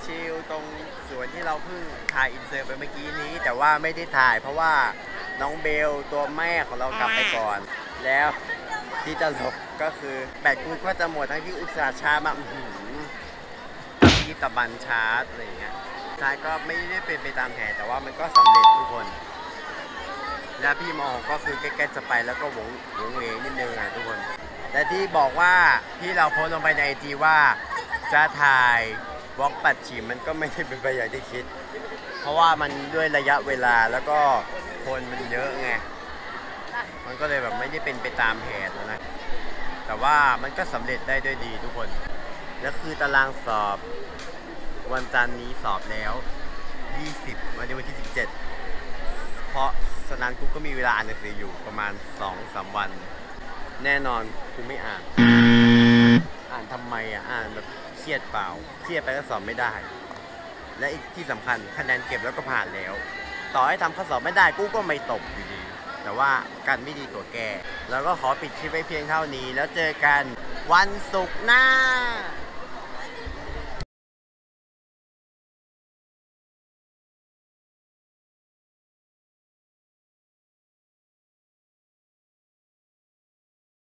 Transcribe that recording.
ชิลๆตรงสวนที่เราเพิ่งถ่ายอินเสิร์ตไปเมื่อกี้นี้แต่ว่าไม่ได้ถ่ายเพราะว่าน้องเบลตัวแม่ของเรากลับไปก่อนแล้วที่ตลกก็คือแบตกูก็จะหมดทั้งที่อุตส่าห์ชาร์จมาที่ตะบันชาร์จอะไรอย่างเงี้ยใช่ก็ไม่ได้เป็นไปตามแผนแต่ว่ามันก็สำเร็จทุกคนและพี่มองก็คือใกล้ๆจะไปแล้วก็หวงเวงนิดนึงอ่ะทุกคนและที่บอกว่าที่เราโพสต์ลงไปในไอจีว่าจะถ่ายวอล์กปัดฉิมมันก็ไม่ได้เป็นไปอย่างที่คิดเพราะว่ามันด้วยระยะเวลาแล้วก็คนมันเยอะไงมันก็เลยแบบไม่ได้เป็นไปตามแผนนะแต่ว่ามันก็สำเร็จได้ด้วยดีทุกคนและคือตารางสอบวันจันทร์นี้สอบแล้ว20วันที่17เพราะฉะนั้นกูก็มีเวลาอ่านหนังสืออยู่ประมาณ 2-3 วันแน่นอนกูไม่อ่านทำไมอ่านแบบเครียดเปล่าเครียดไปก็สอบไม่ได้และอีกที่สำคัญคะแนนเก็บแล้วก็ผ่านแล้วต่อให้ทำข้อสอบไม่ได้กูก็ไม่ตกอยู่ดีแต่ว่ากันไม่ดีกว่าแกแล้วก็ขอปิดคลิปไว้เพียงเท่านี้แล้วเจอกันวันศุกร์หน้า